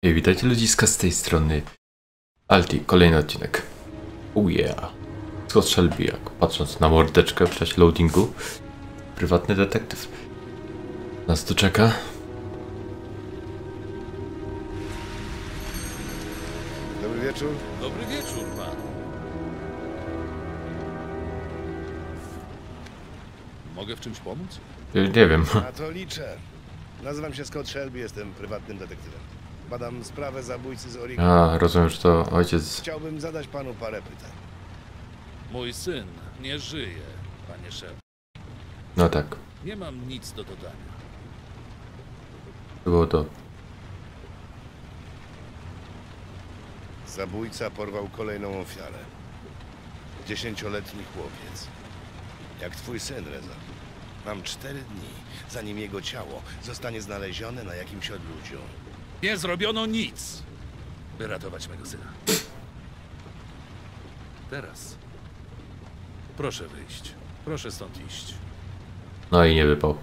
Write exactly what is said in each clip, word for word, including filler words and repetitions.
Hej, witajcie ludziska, z tej strony Alti, kolejny odcinek. Oh yeah. Scott Shelby, jak patrząc na mordeczkę w czasie loadingu. Prywatny detektyw nas tu czeka. Dobry wieczór. Dobry wieczór, pan. Mogę w czymś pomóc? Nie wiem. Na to liczę. Nazywam się Scott Shelby, jestem prywatnym detektywem. Badam sprawę zabójcy z Oregon. A, rozumiem, że to ojciec. Chciałbym zadać panu parę pytań. Mój syn nie żyje, panie Shelby. No tak, Nie mam nic do dodania. było to. Zabójca porwał kolejną ofiarę. Dziesięcioletni chłopiec. Jak twój syn, Reza. Mam cztery dni, zanim jego ciało zostanie znalezione na jakimś odludziu. Nie zrobiono nic, by ratować mego syna. Teraz proszę wyjść. Proszę stąd iść. No i nie wypał.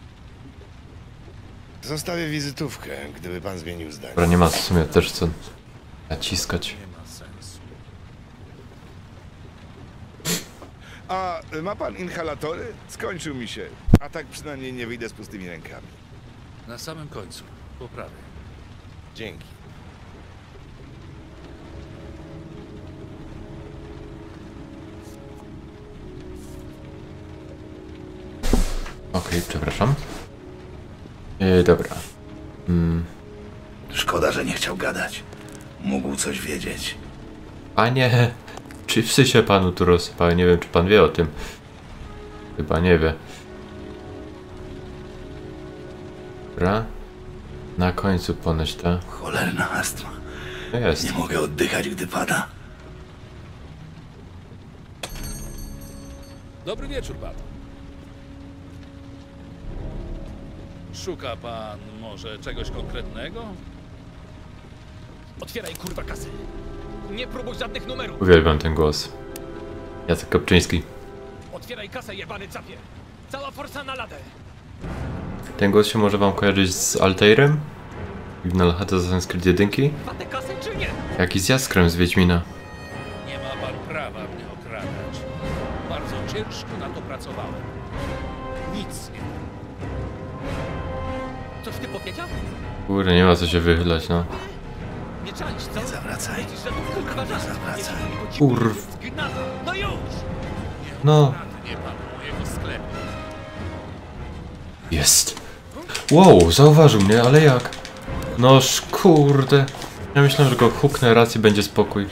Zostawię wizytówkę, gdyby pan zmienił zdanie. Dobra, nie ma w sumie też co naciskać. Nie ma sensu. A ma pan inhalatory? Skończył mi się. A tak przynajmniej nie wyjdę z pustymi rękami. Na samym końcu, po prawej. Dzięki. Okej, przepraszam. Yy, dobra. Mm. Szkoda, że nie chciał gadać. Mógł coś wiedzieć. Panie, czy psy się panu tu rozsypały? Nie wiem, czy pan wie o tym. Chyba nie wie. Dobra. Na końcu ponoć ta. Cholerna astma. Jest. Nie mogę oddychać, gdy pada. Dobry wieczór, pan. Szuka pan może czegoś konkretnego? Otwieraj kurwa kasę. Nie próbuj żadnych numerów. Uwielbiam ten głos. Jacek Kopczyński. Otwieraj kasę, jebany capie. Cała forsa na ladę. Ten głos się może wam kojarzyć z Altairem? Signal H T z Assassin's Creed jeden? Watę kasę czy nie? Jak i z Jaskrem z Wiedźmina. Nie ma pan prawa mnie okradać. Bardzo ciężko na to pracowałem. Nic nie. Coś ty powiedział? Kurde, nie ma co się wychylać, no. Nie czaisz, co? Nie zawracaj. Myślisz, że to kurwa żart? zawracaj. Kurw. Zgnata. No już! No. Nie pan mojego sklepu. Jest. Wow, zauważył mnie, ale jak? Noż kurde. Ja myślałem, że go huknę raz i będzie spokój.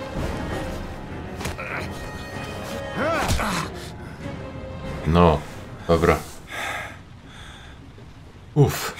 No, dobra. Uff.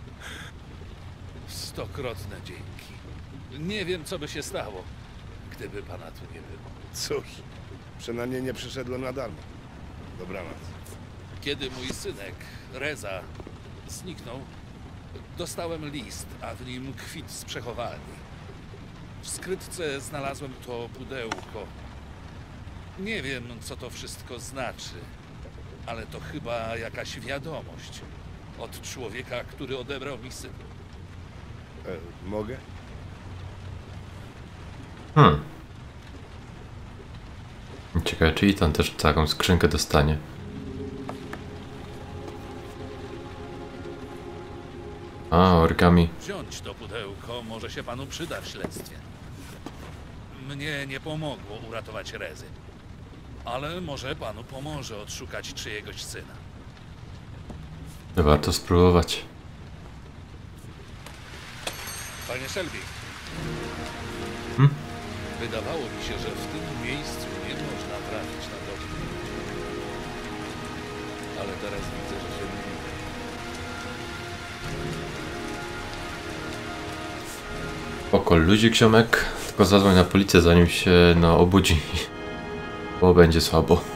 Stokrotne dzięki. Nie wiem, co by się stało, gdyby pana tu nie było. Cóż, przynajmniej nie przyszedłem na darmo. Dobranoc. Kiedy mój synek, Reza, zniknął, dostałem list, a w nim kwit z przechowalni. W skrytce znalazłem to pudełko. Nie wiem, co to wszystko znaczy, ale to chyba jakaś wiadomość od człowieka, który odebrał mi syna. E, mogę? Hmm. Ciekawe, czy Ethan też taką skrzynkę dostanie. A, origami. Wziąć to pudełko może się panu przyda w śledztwie. Mnie nie pomogło uratować Rezy, ale może panu pomoże odszukać czyjegoś syna. Warto spróbować. Panie Shelby. Hmm? Wydawało mi się, że w tym miejscu nie można trafić na dowód. Ale teraz widzę, że się myliłem. Spoko, luzik ziomek. Tylko zadzwoń na policję, zanim się no, obudzi. Bo będzie słabo.